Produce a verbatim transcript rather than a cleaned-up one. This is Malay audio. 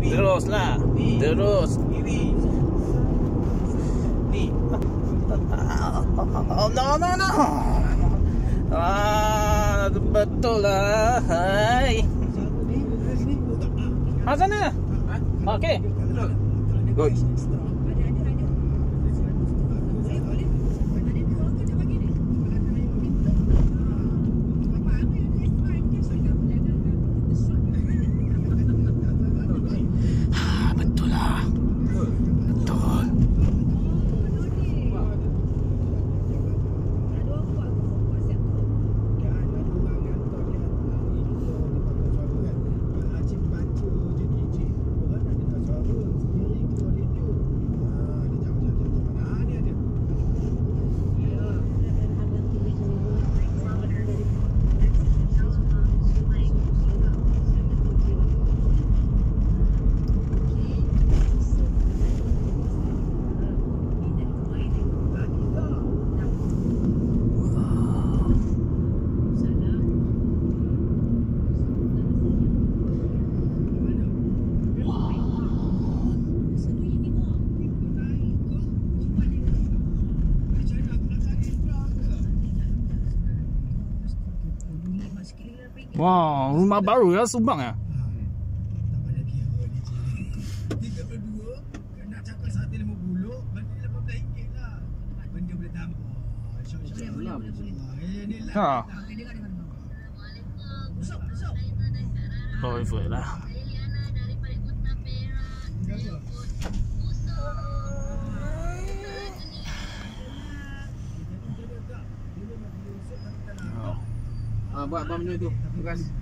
Teruslah. Terus. Oh, no, no, no. Ah, betul lah. Hai. Ah, sana. Okey. Good. Wah, rumah baru ya Subang ya? tiga puluh dua, nak cakap satu lima puluh, berarti lapan belas ringgit lah. Benda boleh tambah. Boleh, boleh, boleh. Ha. Besok, besok. Oh, itu lah. Ah, buat apa benda tu? Terima kasih.